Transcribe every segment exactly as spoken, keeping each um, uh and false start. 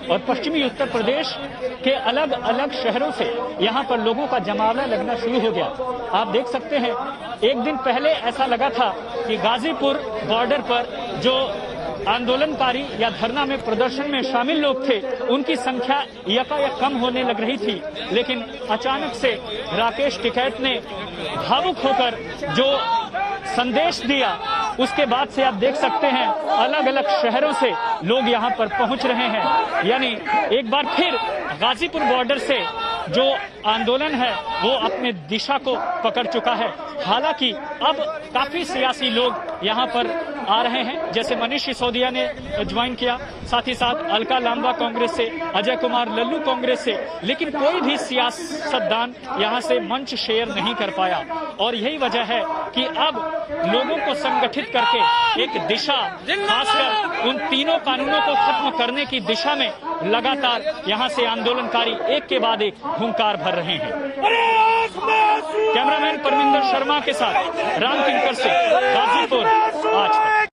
और पश्चिमी उत्तर प्रदेश के अलग अलग शहरों से यहाँ पर लोगों का जमावड़ा लगना शुरू हो गया। आप देख सकते हैं, एक दिन पहले ऐसा लगा था कि गाजीपुर बॉर्डर पर जो आंदोलनकारी या धरना में प्रदर्शन में शामिल लोग थे उनकी संख्या यकायक कम होने लग रही थी, लेकिन अचानक से राकेश टिकैत ने भावुक होकर जो संदेश दिया, उसके बाद से आप देख सकते हैं अलग अलग शहरों से लोग यहां पर पहुंच रहे हैं। यानी एक बार फिर गाजीपुर बॉर्डर से जो आंदोलन है वो अपने दिशा को पकड़ चुका है। हालांकि अब काफी सियासी लोग यहां पर आ रहे हैं, जैसे मनीष सिसोदिया ने ज्वाइन किया, साथ ही साथ अलका लांबा कांग्रेस से, अजय कुमार लल्लू कांग्रेस से, लेकिन कोई भी सियासतदान यहां से मंच शेयर नहीं कर पाया। और यही वजह है कि अब लोगों को संगठित करके एक दिशा, खासकर उन तीनों कानूनों को खत्म करने की दिशा में लगातार यहां से आंदोलनकारी एक के बाद एक हुंकार भर रहे हैं। कैमरामैन परमिंदर शर्मा के साथ राम किंकर से गाजीपुर आज तक।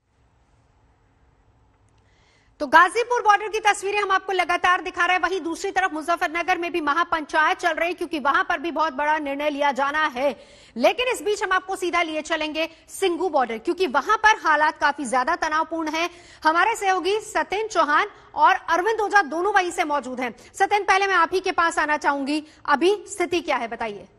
तो गाजीपुर बॉर्डर की तस्वीरें हम आपको लगातार दिखा रहे हैं। वहीं दूसरी तरफ मुजफ्फरनगर में भी महापंचायत चल रही, क्योंकि वहां पर भी बहुत बड़ा निर्णय लिया जाना है। लेकिन इस बीच हम आपको सीधा लिए चलेंगे सिंगू बॉर्डर, क्योंकि वहां पर हालात काफी ज्यादा तनावपूर्ण हैं। हमारे सहयोगी सत्येंद्र चौहान और अरविंद ओझा दोनों वहीं से मौजूद हैं। सत्येंद्र, पहले मैं आप ही के पास आना चाहूंगी, अभी स्थिति क्या है, बताइए।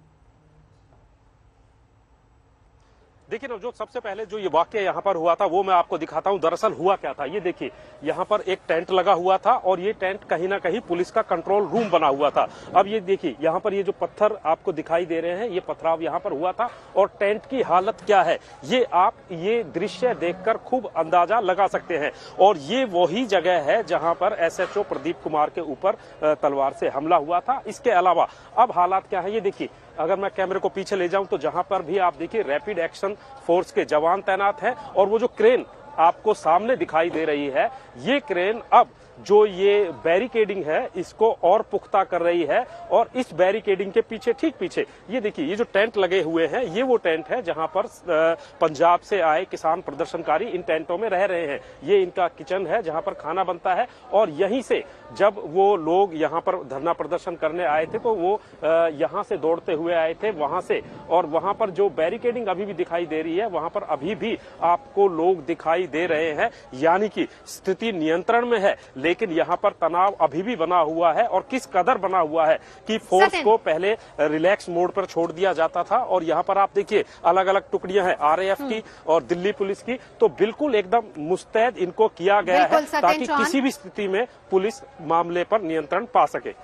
देखिए ना, जो सबसे पहले जो ये वाकया यहाँ पर हुआ था वो मैं आपको दिखाता हूँ। दरअसल हुआ क्या था, ये देखिए, यहाँ पर एक टेंट लगा हुआ था और ये टेंट कहीं ना कहीं पुलिस का कंट्रोल रूम बना हुआ था। अब ये देखिए, यहाँ पर ये जो पत्थर आपको दिखाई दे रहे हैं, ये पथराव यहाँ पर हुआ था और टेंट की हालत क्या है ये आप ये दृश्य देखकर खूब अंदाजा लगा सकते हैं। और ये वही जगह है जहाँ पर एसएचओ प्रदीप कुमार के ऊपर तलवार से हमला हुआ था। इसके अलावा अब हालात क्या है ये देखिए, अगर मैं कैमरे को पीछे ले जाऊं तो जहां पर भी आप देखिए रैपिड एक्शन फोर्स के जवान तैनात हैं और वो जो क्रेन आपको सामने दिखाई दे रही है, ये क्रेन अब जो ये बैरिकेडिंग है इसको और पुख्ता कर रही है। और इस बैरिकेडिंग के पीछे, ठीक पीछे ये देखिए, ये जो टेंट लगे हुए हैं, ये वो टेंट है जहां पर पंजाब से आए किसान प्रदर्शनकारी इन टेंटों में रह रहे हैं। ये इनका किचन है जहां पर खाना बनता है। और यहीं से जब वो लोग यहाँ पर धरना प्रदर्शन करने आए थे तो वो यहाँ से दौड़ते हुए आए थे वहां से। और वहां पर जो बैरिकेडिंग अभी भी दिखाई दे रही है, वहां पर अभी भी आपको लोग दिखाई दे रहे हैं। यानी कि स्थिति नियंत्रण में है, लेकिन यहाँ पर तनाव अभी भी बना हुआ है। और किस कदर बना हुआ है कि फोर्स को पहले रिलैक्स मोड पर छोड़ दिया जाता था और यहाँ पर आप देखिए अलग अलग टुकड़ियां हैं आरएएफ की और दिल्ली पुलिस की, तो बिल्कुल एकदम मुस्तैद इनको किया गया है ताकि किसी भी स्थिति में पुलिस मामले पर नियंत्रण पा सके।